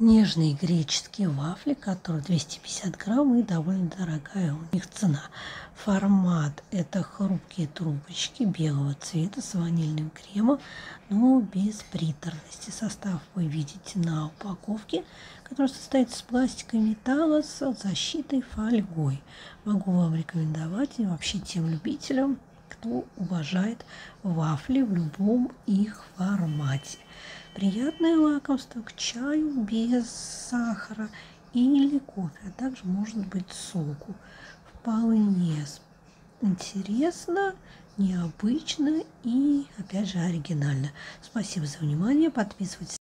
Нежные греческие вафли, которые 250 грамм и довольно дорогая у них цена. Формат – это хрупкие трубочки белого цвета с ванильным кремом, но без приторности. Состав вы видите на упаковке, который состоит из пластика и металла с защитой фольгой. Могу вам рекомендовать и вообще тем любителям, кто уважает вафли в любом их формате. Приятное лакомство к чаю без сахара или кофе, а также может быть соку. Вполне интересно, необычно и, опять же, оригинально. Спасибо за внимание. Подписывайтесь.